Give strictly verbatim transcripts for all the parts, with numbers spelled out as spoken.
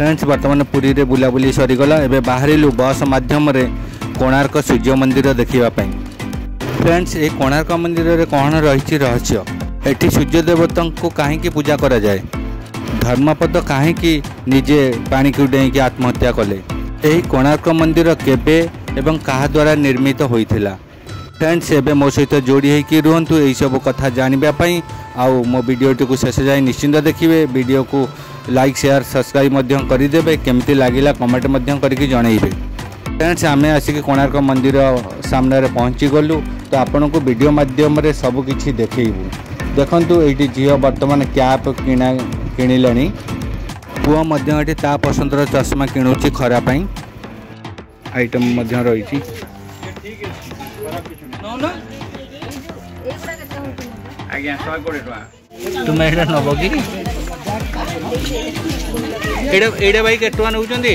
Friends वर्तमान पुरी रे बुलाबुली सरीगला एबे बाहरिलु बस माध्यम रे कोणार्क सूर्य मंदिर देखिबा पई। फ्रेंड्स ए कोणार्क मंदिर रे कौन रही रहस्य, एठी सूर्य देवता को कहीं पूजा करा जाए, धर्मपद कहीं निजे पानी को डेईकी आत्महत्या कले, यही कोणार्क मंदिर केबे एवं कहा द्वारा निर्मित होइथिला। फ्रेंड्स एबे मो सहित जोड़ी होकर रुहतु यही सब कथा जानापी। आउ मो वीडियोटी को शेष जाए निश्चिंत देखिए, वीडियो को लाइक शेयर सब्सक्राइब करदे, केमती लगिला कमेंट करके जनइबे। फ्रेंड्स आमे आसिक कोणार्क मंदिर सामने पहुँची गलु, तो आपण को वीडियो माध्यम रे सब किछि देखैबु। देखंतु एठी झियो वर्तमान कैप किना किणिलानी, पुओ मध्य एठी ता पसंदर चश्मा किणुची खरा पई, आइटम मध्य रही। तुम एटा नब कि एटा भाई के टका नउचंदी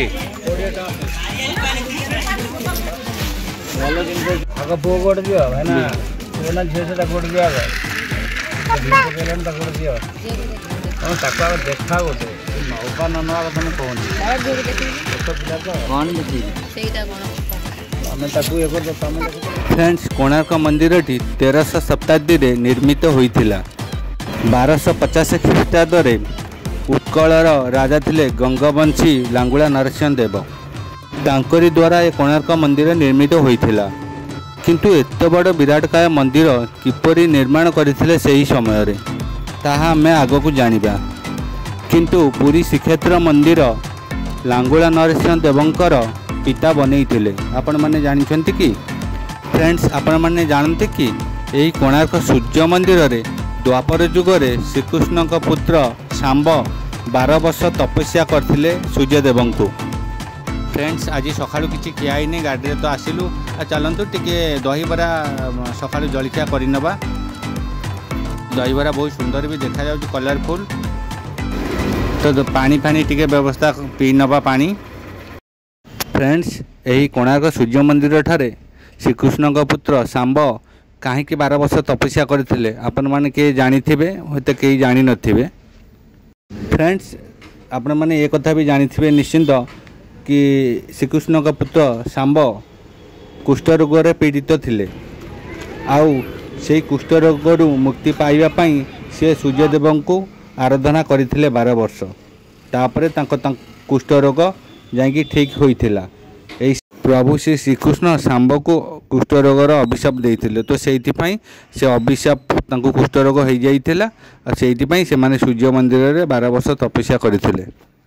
भलो जिन आग पुओ गोट दियो है ना, पुओ ना झे से गोट दियो आग केलन ता गोट दियो हम ताका देखा गोटे नौका न नवा कथा न कोन तो पिला तो कोन देखि सेटा कोन हमें ताकू एको तो तमे। फ्रेंड्स कोणार्क मंदिर टी तेरह शताब्दी रे निर्मित होइथिला। बारह पचास ख्रीष्टाब्द रे उत्कलर राजा थिले गंगवंशी लांगुला नरसिंह देव, तांकरी द्वारा ए कोणार्क मंदिर निर्मित होइथिला। किंतु एत बड़ विराटकाय मंदिर किपरि निर्माण करथिले सेही समय रे ताहा हमें आगकू जानिबा। किंतु पुरी श्रीक्षेत्र मंदिर लांगुला नरसिंह देवंकर पिता बनैथिले, आपण माने जानिछन्ति कि? फ्रेंड्स आपण माने जानते कि यही कोणार्क सूर्य मंदिर रे द्वापर जुगरे श्रीकृष्ण का पुत्र सांब बारह वर्ष तपस्या करथिले सूर्यदेव को। फ्रेंड्स आज सकाळु किछि खिया नहीं, गाड़ी तो आसिलु, चलतु टिके दही बरा सकाळु जलखिया करनबा। दही बरा बहुत सुंदर भी देखा जाउछ, कलरफुल। तो पानी फानी टिके व्यवस्था पी नबा पानी। फ्रेंड्स यही कोणार्क सूर्य मंदिर ठारे श्रीकृष्ण का पुत्र सांब कहीं बारह वर्ष तपस्या करथिले, आपण माने के जानिथिबे, होते कई जानि नथिबे। फ्रेंड्स आपण माने ये कथा भी जानिथिबे निश्चिंत कि श्रीकृष्ण का पुत्र सांब कुष्ठ रोग रे पीड़ित थिले, आउ से कुष्ठ रोग रु मुक्ति पाइबा पई से सूर्यदेव को आराधना करथिले बारह वर्ष। तापरे तांको तां कुष्ठ रोग जाइकी ठीक होइथिला। एई प्रभु श्री श्रीकृष्ण सांब को कुष्ठ रोगर अभिशाप देइथिले, तो सेइथिपाई से अभिशाप तांको कुष्ठ रोग हो जाइथिला, और सेइथिपाई से माने सूर्य मंदिर रे बारह वर्ष तपस्या करथिले।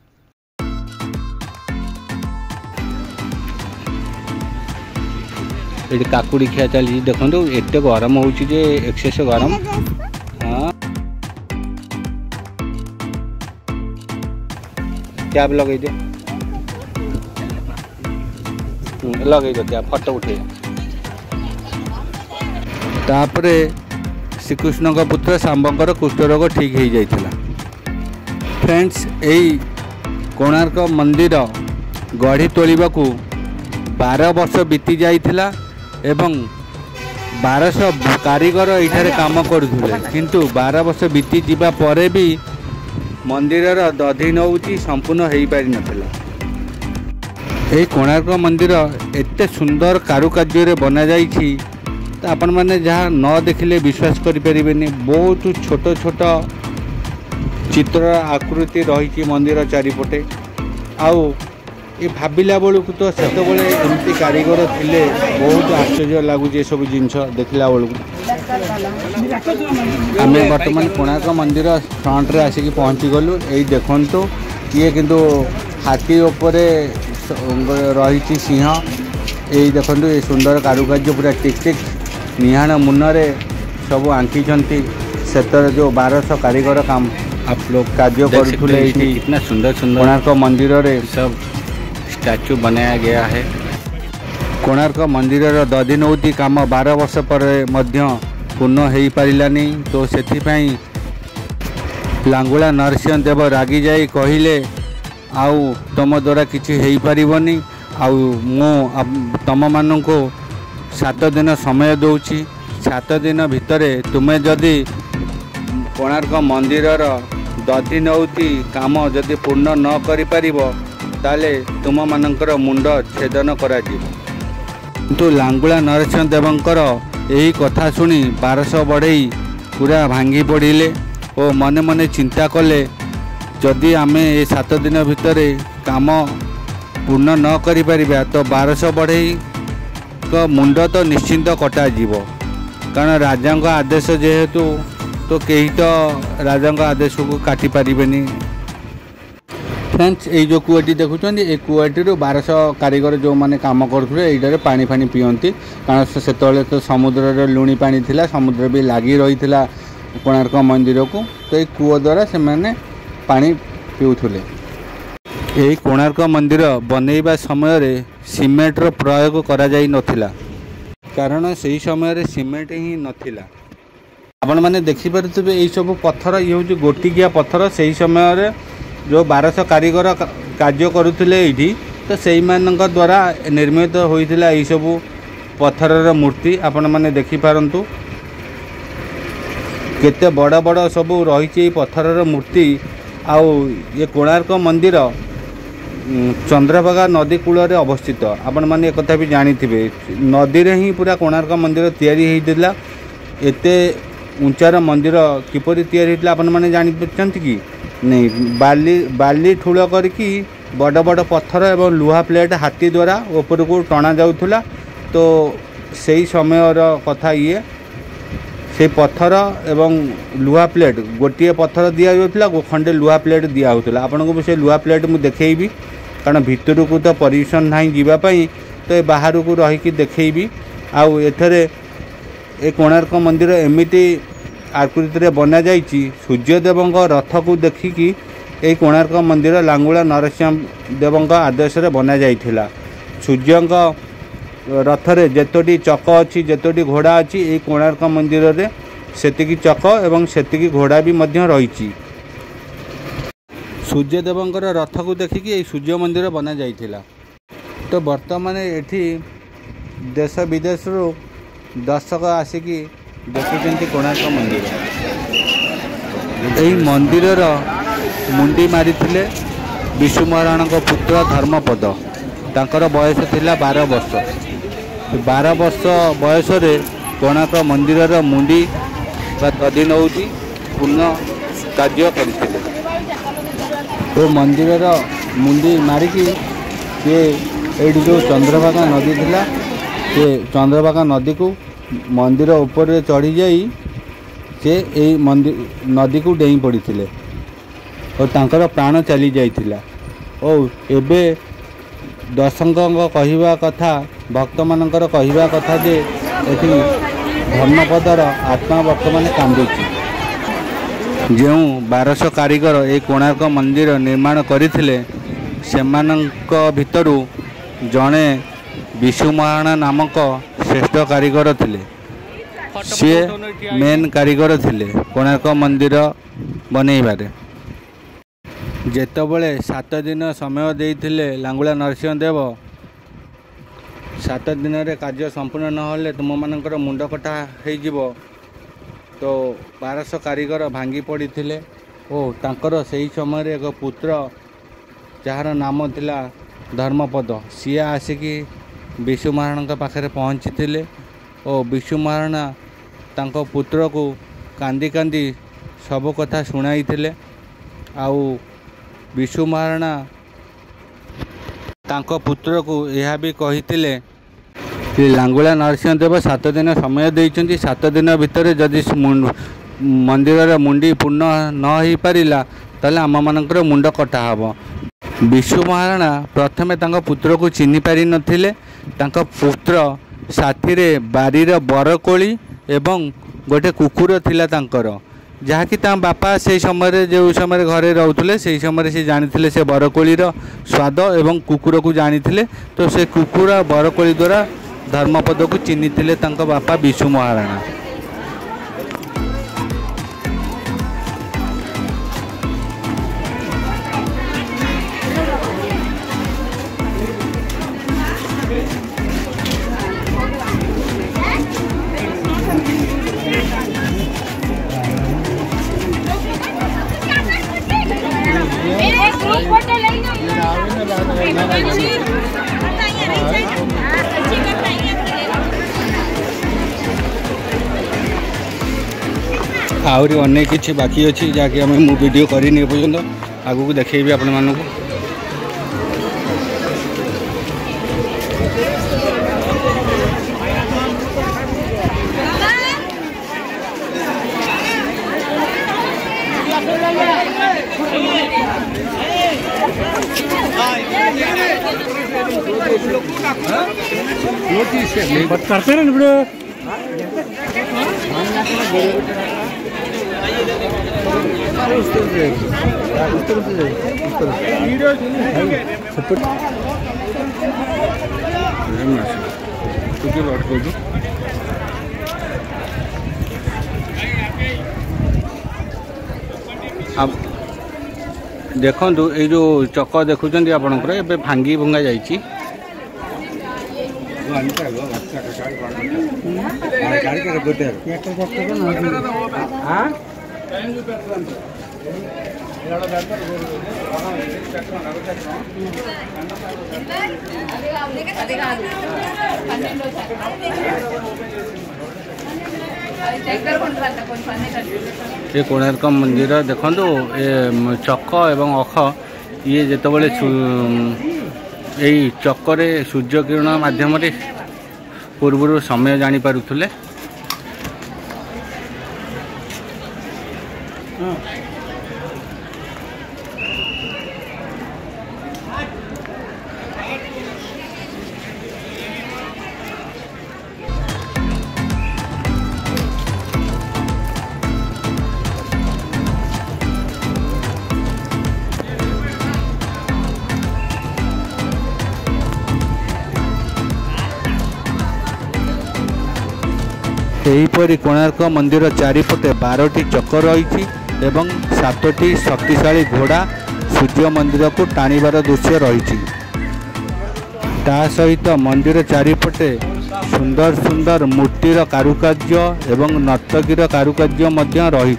एठी काकुड़ी खिया चली, देखंतु एते गरम होउची जे एक्सेस गरम। हां कैब लगे दे, लगे क्या फोटो उठे। तापरे श्रीकृष्ण का पुत्र सांबंकर कुष्ठ रोग ठीक हो जाइथिला। फ्रेंड्स यही कोणार्क मंदिर गढ़ी तोलिबा को बारह वर्ष बीती जाइथिला एवं बारह कारीगर एठारे काम करुथिले, किंतु बारह वर्ष बीती जिबा परे भी मंदिरर दधि नौची संपूर्ण हो पारि नथिला। यही कोणार्क मंदिर एते सुंदर कारुकार्य रे बना जाइछि, तो आपण माने जहाँ न देखिले विश्वास करि परिबेनी। बहुत छोट छोट चित्र आकृति रही मंदिर चारिपटे, आउ ये भाविला बेलू तो सेत बड़े एमती कारीगर थिले, बहुत आश्चर्य लगुच सब जिनस देखला बेलू। आम बर्तमान कोणार्क मंदिर फ्रंट रे आसिक पहुँची गलु। यही देखंतु किए किंतु हाथी उपरे रही सिंह, यही देखंतु ये सुंदर कारुकार्य पूरा टिक टिक निहाण मुनरे सब आंकीचंती। सेतर जो बारह कारीगर काम आप लोग कार्य करुले, कितना सुंदर सुंदर कोणार्क मंदिर रे सब स्टैचू बनाया गया है। कोणार्क मंदिर दधि नौती काम बारह वर्ष पर मध्य पूर्ण हो पारानी, तो सेथिपाई लांगुला नरसिंह देव रागी जाई कहिले आउ तुम द्वारा किसी हो पारबनी, आउ मु तुम मान को सात दिन समय दूची। सात दिन भितरे तुमे जदि कोणार्क मंदिर दधि नौती काम जदि पूर्ण न करि परिबो, ताले तुम मानकर मुंड छेदन कराजिब। किंतु लांगुला नरसिंह देवंकर यही कथा शुणी बारश बढ़ई पूरा भांगी पड़े और मने मने चिंता कले जदि आमे ए सात दिन भितर काम पूर्ण न करि परिबा तो बारश बढ़ई का मुंड तो निश्चिंत कटा जीवो, कारण राजा आदेश जेहेतु तो कहीं तो राजा आदेश को काटी पारिबेनी। फ्रेंड्स ये जो कूएटी देखुं ये कूएटी बारश कारीगर जो मैंने काम करुले ये पानी फानी पियंती, कारण से तो समुद्र लुणी पानी थिला, समुद्र भी लगी रही कोणार्क मंदिर को, तो ये कूଅ द्वारा से मैंने पानी पिउथुले। यही कोणार्क मंदिर बनैबा समय सीमेंटर प्रयोग करा जाई नथिला, कारण से समय सीमेंट ही नथिला। आपण मैंने देखिपे यही सब पत्थर ये हूँ गोटिकिया पत्थर से समय जो बारश कारीगर कार्य करुले ये तो से द्वारा निर्मित होता यही सब पत्थर मूर्ति आपण मैंने देखिपारंतु केते बड़ बड़ सब रही पत्थर मूर्ति। आउ ये कोणार्क मंदिर चंद्रभागा नदी कूल अवस्थित, आपण मैंने एक कथा भी जानिथिबे नदी रे ही पूरा कोणार्क मंदिर तैयारी होइतिला। एते ऊंचार मंदिर किपरि तैयारी होइतिला आपण माने जानि पछंती कि नहीं, बाली बाली ठूल करके बड़ बड़ पत्थर एवं लुहा प्लेट हाथी द्वारा ऊपर को टणा जाउथुला। तो सही समय कथा ये से पत्थर एवं लुहा प्लेट गोटे पत्थर दि जाउथुला, खंडे लुहा प्लेट दिया होता। आपन को से लुहा प्लेट मुझे देखेबी, कारण भितर को तो परमिशन नहीं जीवाई, तो बाहर को रहीकि देखेबी। आउ एथरे ए कोणार्क मंदिर एमिति आकृति बना जाइछि, सूर्यदेव रथ को देखिकी यही कोणार्क मंदिर लांगुला नरसिंह देव आदेश बना जाइथिला। सूर्य रथरे जेतोटी चक अच्छी जेतोटी घोड़ा अच्छी यही कोणार्क मंदिर रे सेतिकी चक एवं सेतिकी घोड़ा भी मध्य रही। सूर्यदेव रथ को देखिकी यही सूर्य मंदिर बना जाइथिला। तो वर्तमान एठी देश विदेश दर्शक आसिकी देखुं कोणार्क मंदिर। यही मंदिर मुंडी मारी विशु महाराणा पुत्र धर्मपद, तांकर बयस थिला बारह वर्ष। बारह वर्ष बयस कोणार्क मंदिर मुंडी दधि नौती पूर्ण कार्य करथिले। तो मंदिर मुंडी मारिकी सी एठी जो चंद्रभागा नदी थिला से चंद्रभागा नदी को मंदिर ऊपर चढ़ी जाई से यही मंदिर नदी को डेई पड़ते और तांकर प्राण चली जाइथिला। और एबे दर्शक कहवा कथा भक्त मानकर कहवा कथा जे एठी धर्मपदर आत्मा वर्तमान कांदुची। जो बारश कारीगर ए कोणार्क मंदिर निर्माण करथिले सेमानंक भितरु जणे विशु महाराणा नामक श्रेष्ठ कारीगर थिले। सी मेन कारीगर थिले कोणार्क मंदिर बनैबारे। जेतबले सात दिन समय देइथिले लांगुला नरसिंह देव, सात दिन रे कार्य संपूर्ण नहले तुम मानकर मुंड कटा हो जिवो। तो बारश कारीगर भांगी पड़ते और तांकर सही समय एक पुत्र जार नाम थिला धर्मपद, सी आसिकी विशु महाराणा पाखे पहुँची थे और विशु महाराणा तांको पुत्र को कांदी कांदी सब कथा शुणाई थे। आउ विशु महाराणा तांको पुत्र को यह भी कही कि लांगुला नरसिंह देव सात दिन समय देइछन्ति, सात दिन भितर जदि मंदिर मुंडी पूर्ण न हो पारिला ताले आम मानकर मुंड कटा हबो। विशु महाराणा प्रथमे तांको पुत्र को चिन्हि पारि नथिले। तांको पुत्र साथी रे बारीर बरकोली एवं गोटे कुकुर थिला तांकर, जहाँकि ता बापा से समय जो समय घरे रोते से समय से जानी से बरकोलीर स्वाद एवं कुकुर को जानी। तो से कुकुर बरकोली द्वारा धर्मपद को चिन्हि थे तांको बापा विशु महाराणा। आहरी अनेक किसी बाकी अच्छी जहाँकि आम मु वीडियो करनी पर्यटन आगू देखी आपण मानक करते हैं ना अब देखु ये जो चक देखुं आपंकर ए भांगी भंगा जाइए ये कोणार्क मंदिर देखो ए चक एवं अख ये जितेबाला यही चक्रे सूर्य किरण माध्यम पूर्व समय जानी पारुथले एहीपरि कोणार्क मंदिर चारिपटे बारटी चक रही एवं सातटी शक्तिशाली घोड़ा सूर्य मंदिर को टाणीबार दृश्य रही ता सहित मंदिर चारिपटे सुंदर सुंदर मूर्तिर कारुकार्य एवं नर्तकीर कारुकार्य मध्य रही।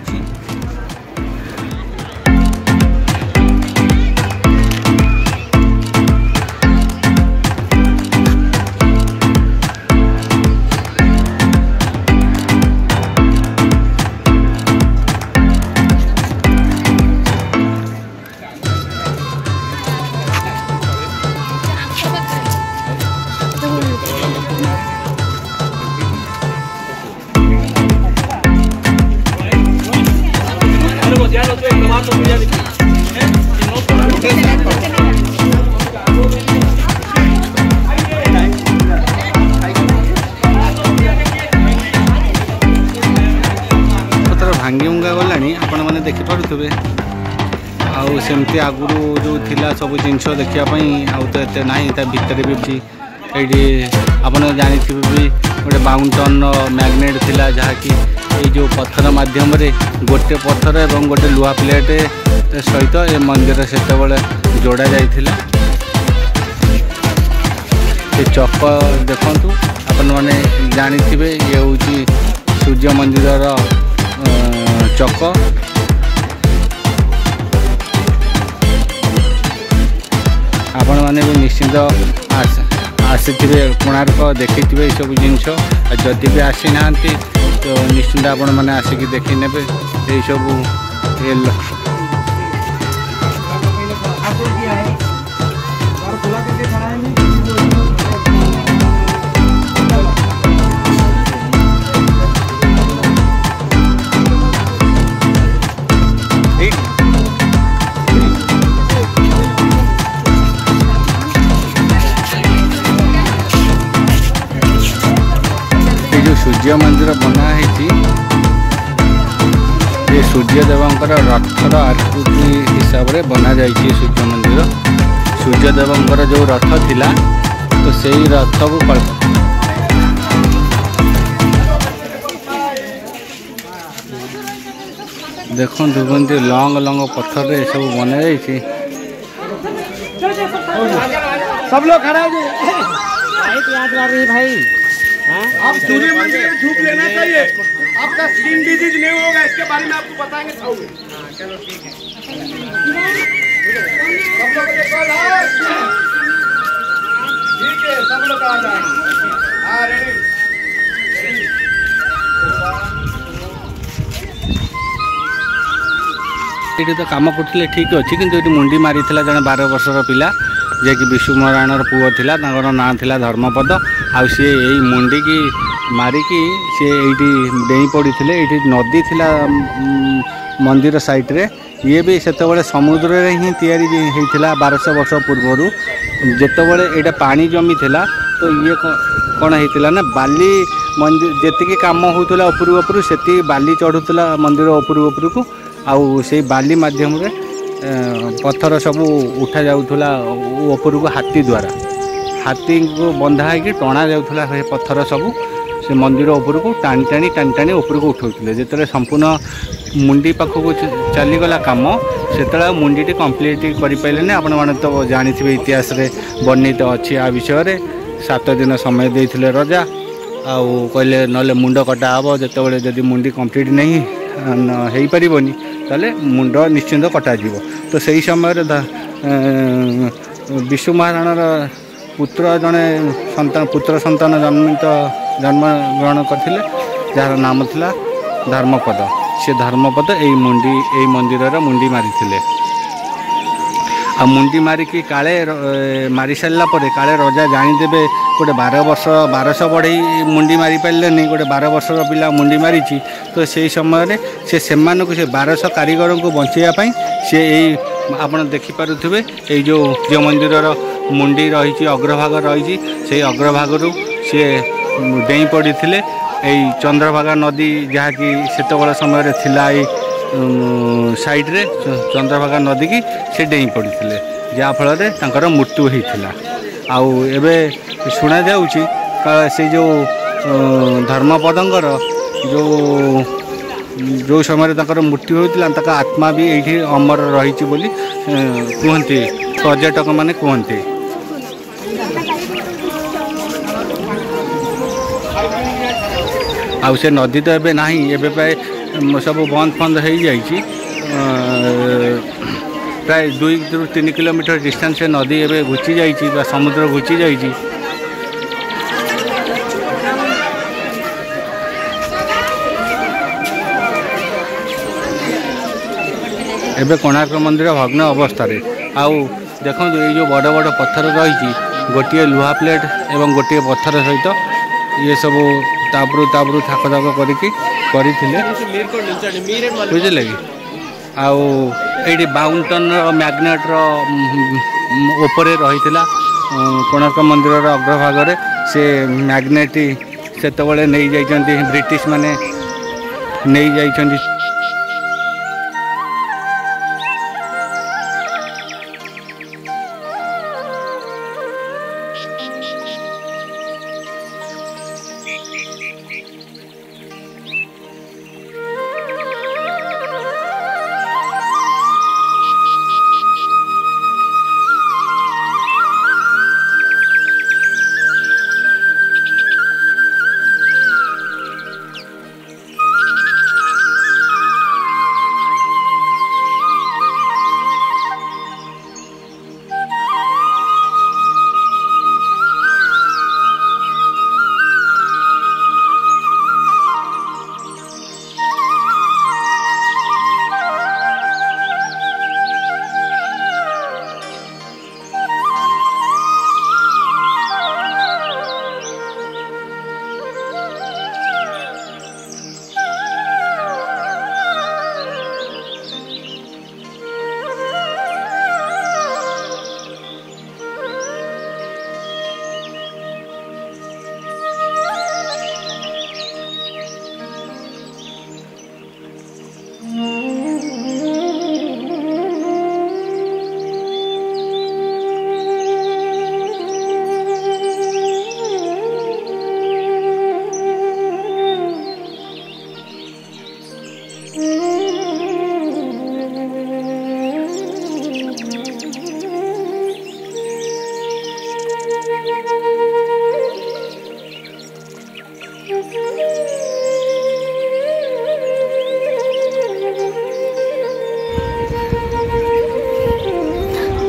भांगी उंगा गला आपण मैंने देखिपे आमती आगुरी जो थिला सब जिनस देखापी आउ तो ये ना भितर भी ये आप जानी भी गोटे माउंटेन मैग्नेट थिला जहाँकि ये जो पत्थर माध्यम गोटे पत्थर एवं गोटे लुहा प्लेट सहित ये मंदिर से जोड़ा जाइथिला। ये चक देखु आपण मैंने जानी ये हूँ सूर्य मंदिर चक आपण मैंने भी निश्चिंत आसी कोणार्क देखी सब जिनस जदि भी आसी ना तो निश्चिंत आपण मैंने आसिक देखी ने सब सूर्य मंदिर बना है ये सूर्यदेवंकर रथर आकृति हिसाब से बना जाइए सूर्य मंदिर सूर्यदेवंकर जो रथ थिला तो सही रथ को देखो दुबंती लंग लंग पत्थर रे सब बना जाइए। सब लोग खड़ा है याद कर रही भाई आप सूर्य मंदिर में धूप लेना चाहिए, आपका स्किन डिजीज नहीं होगा, इसके बारे में आपको बताएंगे। चलो ठीक है। ठीक है, सब लोग आ जाए। हाँ, रेडी। ये तो काम करते ठीक अच्छे कि मुंडी मारी जड़े बार वर्षर पिला जे कि विशु महाराणार पुओ थिला तांकर नाँ थिला धर्मपद आउ सी यही मुंडी की मारिकी सी ये डेई पड़ी थे ये नदी थिला मंदिर साइड रे ये भी सेतबले समुद्र रे ही तैयारी होता बारश वर्ष पूर्वर जितेबले यहाँ पानी जमी थिला तो ये कौन होता ना बाली मंदिर जी कम होता उपरू उपरू से बाली चढ़ुला मंदिर उपरू उपरू को आउ से बाली मध्यम रे पत्थर सब उठा जाऊला उपरू को हाथी द्वारा हाथी को बंधा है टणा जाऊला पत्थर सब से मंदिर उपरू को टाणी टाणी टाणी टाणी उपरू को उठाऊले जिते संपूर्ण मुंडी पाखक चलीगला कम से मुंडी कम्प्लीट करें आपण मैंने तो जानी इतिहास रे वर्णित अच्छी आ विषय सात दिन समय देते रजा आउ कहले ना मुंड कटा हे जिते जदि मुंडी कम्प्लीट नहीं हो पारनी ताले मुंड निश्चिंत कटा जीव तो सही समय विशु महाराणार पुत्र जड़े सन्तान पुत्र सन्तान जन्मित जन्म ग्रहण करते जार नाम थिला धर्मपद से धर्मपद यही मुंडी यही मंदिर मुंडी मारी आ मुंडी मारिकी काले मारी सारा काले रजा जानीदेवे गोटे बार वर्ष बारश बढ़े मुंडी मारी पारे गोटे बार वर्षर पिला मुंडी मारी तो से समय से से बारश कारीगर को बचाई सी यही आप देखिपे ये जो जो मंदिर मुंडी रही अग्रभाग रही से अग्रभाग सी डेई पड़ी थे यही चंद्रभागा नदी जहाँकि सेतबेला समय थिला साइड रे चंद्रभागा नदी की से डेई पड़ी थे जहाँफल मृत्यु होता आउ एबे शुणा जाऊँगी से जो धर्मपदंकर जो जो समय मृत्यु होता आत्मा भी ये अमर रही कहते पर्यटक माने कहते आउ से नदी तो एबे नहीं एबे प्राय सब बंद फंद हो जाइए प्राय दुई रु तीन किलोमीटर डिस्टेंस से नदी एबे घुची जाइए समुद्र घुची जाइए एबे कोणार्क मंदिर भग्न अवस्था आउ देखो ये जो बड़ बड़ पत्थर रही गोटे लुहा प्लेट एवं गोटे पत्थर सहित ये सब तापरू तापरू थाक थाक करके बुझे कि आउ ये बाउंटन मैग्नेट ऊपर रही कोणार्क मंदिर अग्रभाग से मैग्नेट से नहीं जाइछन्ति ब्रिटिश माने नहीं जाइछन्ति।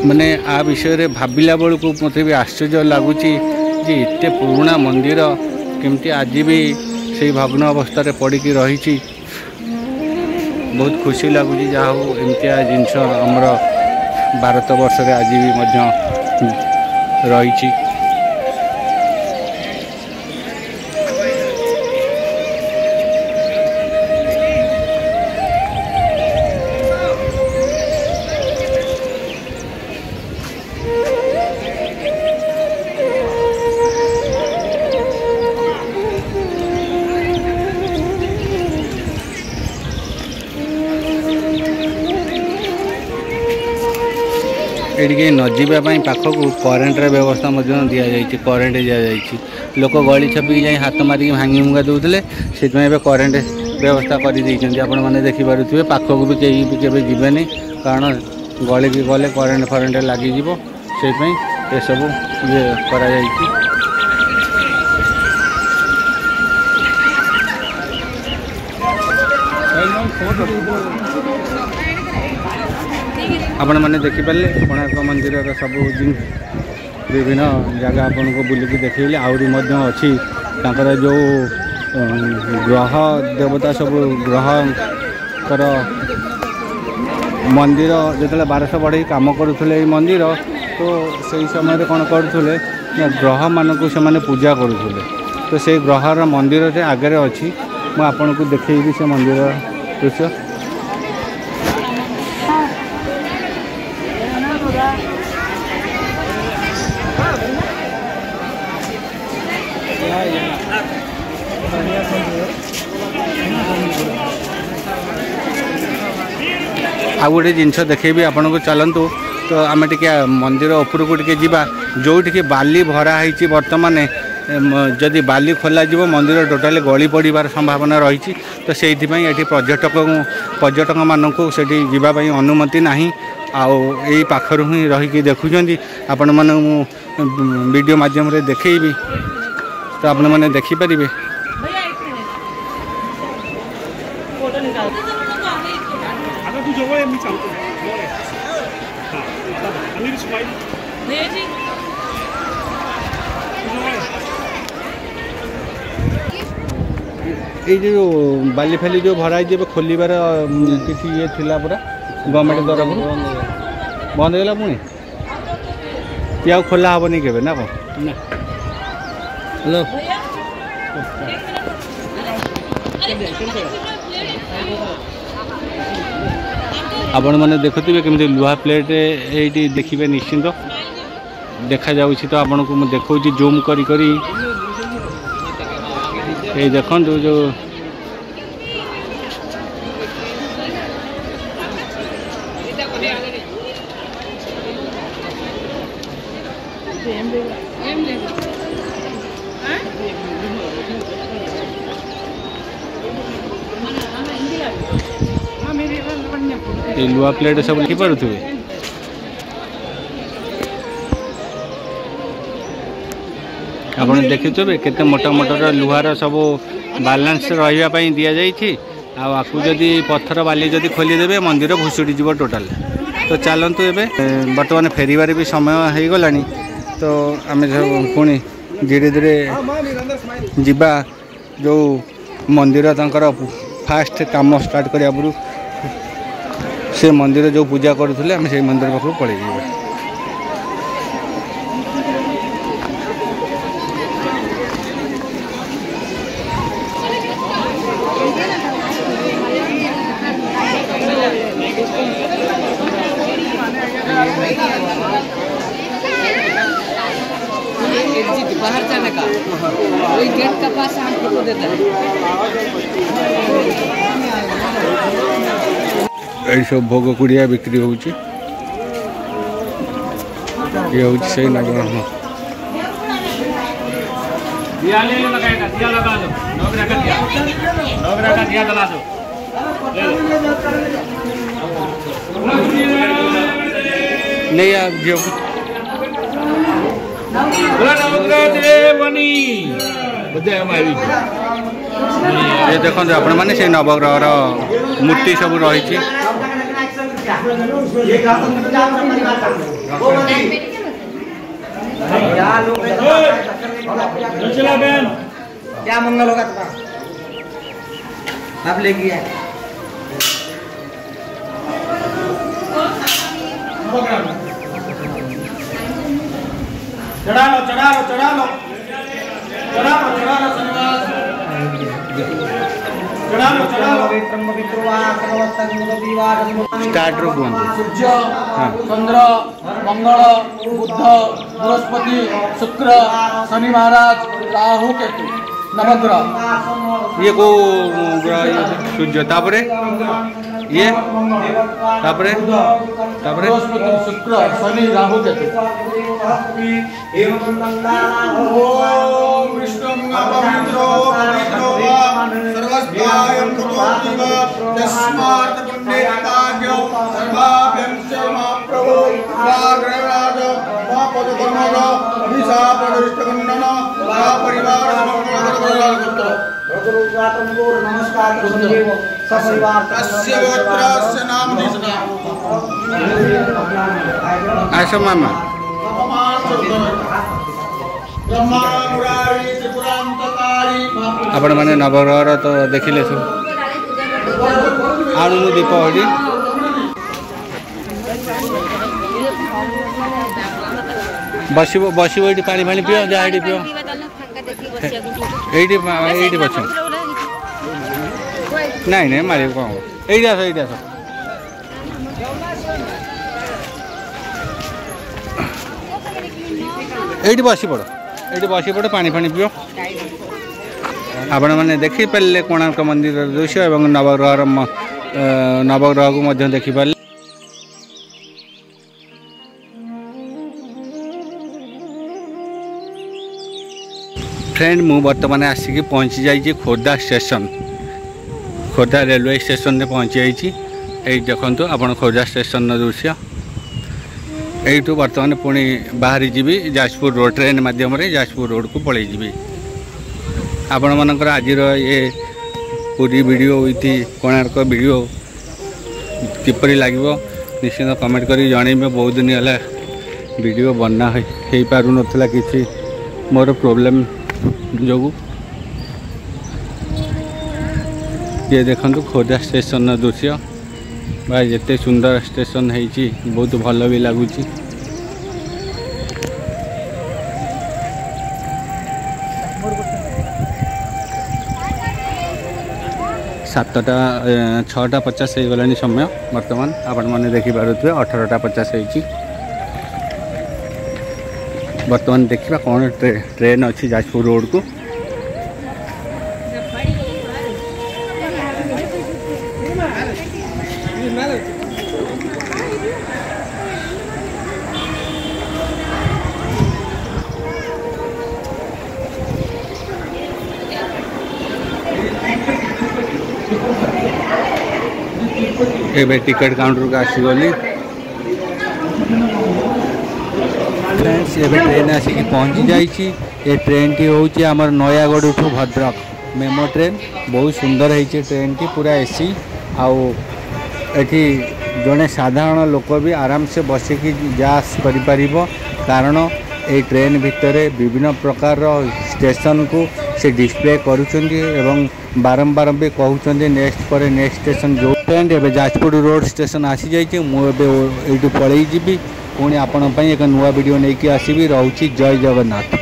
मैंने आ विषय भाविला बेलू मत भी आश्चर्य लगुच जे एत पुराणा मंदिर केमती आज भी से भग्न अवस्था पड़ी रही। बहुत खुशी लगुच जहाँ हो एमतिया जिनस आमर भारत वर्ष रे आज भी मध्य रही। ये नजापाई पाखक करेन्ट व्यवस्था दि जाए करेन्ट दि जाए लोक गली छपी जाए हाथ मारिक भांगी भुंगा दूसरे से करेन्ट व्यवस्था कर आपण मैंने देखिपे पाखक भी कहीं भी केवे जीवेनि कारण गली की गले करेन्ट फरेन्ट लगिज से ये सब ये करा आपण मैंने देखिपारे कोणार्क मंदिर सब विभिन्न जगह आपन को बुलिकी देखिले आहरी अच्छी तांकर जो ग्रह देवता सब ग्रह कर मंदिर जो बारश बढ़े कम करुले मंदिर तो से समय कौन करुले ग्रह मान को से पूजा करुले तो से ग्रहर मंदिर से आगे अच्छी मुझे आपन को देखी से मंदिर दृश्य। आ गोटे जिनस देखेबी आपन को चलतु तो आम टे मंदिर उपरको टे जा जो टे बाली भरा है बर्तमान जदि बाली खोल मंदिर टोटाली गली पड़ार संभावना रही तो से पर्यटक पर्यटक मानक से जावाई अनुमति ना आई पाखर ही रहीकि देखुं आपण मैंने वीडियो माध्यम देखी तो आपण मैंने देखिपारे। ये जो बाली फाली जो भरा खोलिबार किसी ये थिला पूरा गवर्नमेंट तरफ बंद होगा पुणी कि खोला हेनी के ना कौन हेलो आपण मैंने देखुवे केमती लुहा प्लेट ये देखिए निश्चिंत देखा जाऊँगी तो आपन को देखा जूम करी करी ये देखो जो ये लुहा प्लेट सब लिखि पारुथिबे आपन देखिथे केते मोटा मोटा लुहार सब बालांस रही दि जाइए आपको जदि पत्थर बाली जदि खोलीदेवे मंदिर भुशुड़ी जीव टोटाल तो चलतु एवं बर्तमान फेरबार भी समय हो गला तो आम पुणी धीरे धीरे जीवा जो मंदिर तंकर फास्ट काम स्टार्ट करने आगु से मंदिर जो पूजा करुले आम से मंदिर पाखक पड़े जावा। बाहर जाने का वही गेट का पास हम फोटो देते हैं। ये सब भोग कुड़िया बिक्री होची ये होची सही नगर में दिया ले ले लगाएगा दिया लगा दो नौकरा का दिया नौकरा का दिया जला दो नहीं आप जो ये देखो आपण मैंने से नवग्रह मूर्ति सब रही क्या मंगल होगा तुम्हारा? आप लेके आए चढ़ा लो चढ़ा लो चढ़ा लो चढ़ा लो चढ़ा लो चढ़ा लो चढ़ा लो स्टार्ट रो बोल सूर्य चंद्र मंगल बुध बृहस्पति शुक्र शनि महाराज राहु केतु नवग्रह ये को ग्रह सूर्य तापरे ये तापरे तापरे बृहस्पति शुक्र शनि राहु केतु ओम विष्णुं पवित्रो पवित्रो सर्वस्यायं कुतोतिव तस्मात् पुण्ये काज्यो सर्वाभ्यं शर्मा प्रभो वाग्रराज वापदकर्मग अभिशापदृष्टकण्डन वा परिवार समग्र नमस्कार सपरिवार तस्य गोत्रस्य नाम दिसना आशा मामा आपण मैंने नवग्रह तो देखिले सब आणु दीप हड़ी बस बस ये पानी पानी पियो जा ये पियो ये बस नहीं नहीं मारे कौन ये आस ये आस ये बस पड़ ये बस पड़ पानी फानी पियो आपण मैंने देखिपारे कोणार्क मंदिर दृश्य और नवग्रह नवग्रह को देखिपारे फ्रेंड मु बर्तमान आसिक पहुँची जाइए Khordha station Khordha railway station में पहुँची जाइए ये देखो आप खोर्धा स्टेशन दृश्य यू बर्तमान पुणी बाहरी जी जाजपुर रोड ट्रेन मध्यम जाजपुर रोड को पलि जी आपण मानकर आज ये पूरी वीडियो विथ कोणार्क वीडियो किपरि लगे निश्चित कमेंट करी जनइबे बहुत दिन है वीडियो बना हो पार नाला कि मोर प्रॉब्लम जो ये देखो खोर्धा स्टेशन दृश्य भाई जिते सुंदर स्टेशन है बहुत भल भी लगुच सातटा छटा पचास हो गला समय बर्तमान आपण मैंने देखिपे अठारटा पचास हो बर्तमान देखा कौन ट्रे, ट्रेन अच्छी जाजपुर रोड को ए टिकट काउंटर का आसीगली फ्रेंड्स ये ट्रेन आसिक पहुँची जाइए ये ट्रेन टी हूँ आमर नयागढ़ ठू भद्रक मेमो ट्रेन बहुत सुंदर है ट्रेन टी पूरा एसी आउ एठी जड़े साधारण लोक भी आराम से बसिकी जास कर कारण ये ट्रेन भितर विभिन्न प्रकार स्टेशन को से डिस्प्ले करुँच बारंबार भी कहते नेक्स्ट पर नेक्स्ट स्टेशन जो ट्रेन ए जाजपुर रोड स्टेशन आसी जाइए मुझे पलि जी पुणी आपण एक नुआ वीडियो नहीं आसबि। रोची जय जगन्नाथ।